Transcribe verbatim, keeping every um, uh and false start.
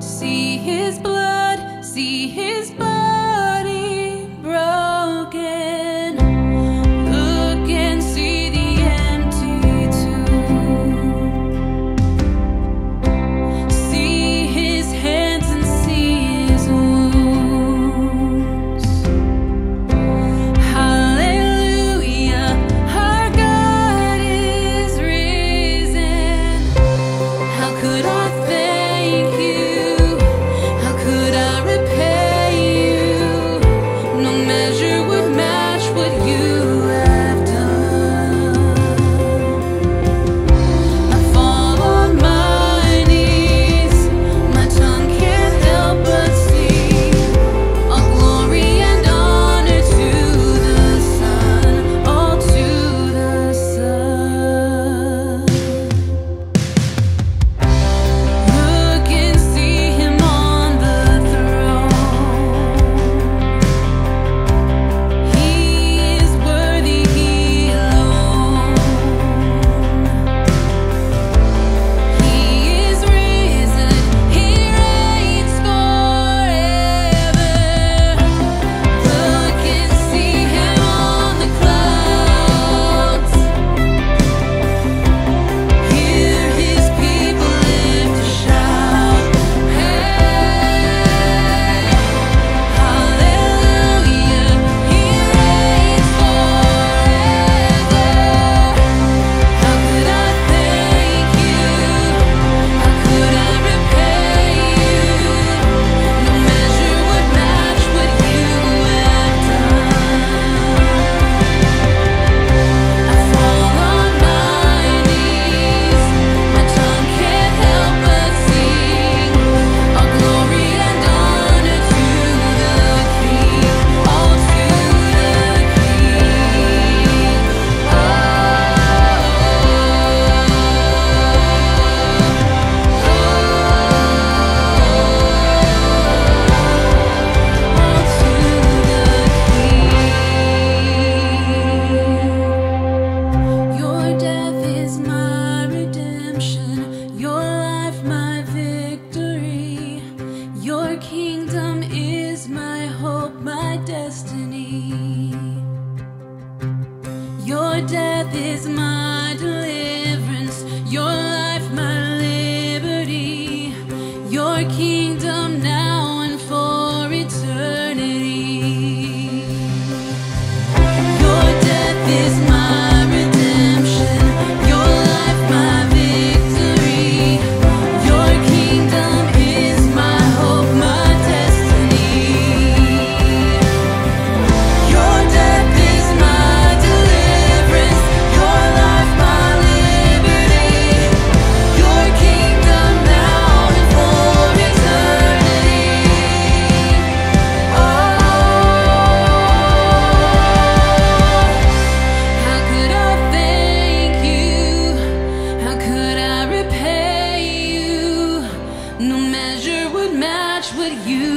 See his blood, see his body broken. Look and see the empty tomb. See his hands and see his wounds. Hallelujah, our God is risen. How could I thank you? How could I repay you? No measure would match what you have done. I fall on my knees, my tongue can't help but sing all glory and honor to the Son, all to the Son. Look and see him on the throne. He is worthy, he alone. He is risen, he reigns forever. Look and see him on the clouds. Hear his people lift a shout. Hey, hallelujah, he reigns forever. How could I thank you? How could I repay you? No measure would match what you have done. I fall on my knees, my tongue can't help but sing all glory and honor to the King, all to the King. Your death is my redemption, your life my victory. Your kingdom is my hope, my destiny. Your death is my deliverance, your life my liberty. Your kingdom now and for eternity. Your death is my redemption, your life my victory. Your kingdom is my hope, my destiny. Your death is my deliverance, your life my liberty. Your kingdom now and for eternity. Oh, how could I thank you? How could I repay you? No measure would match what you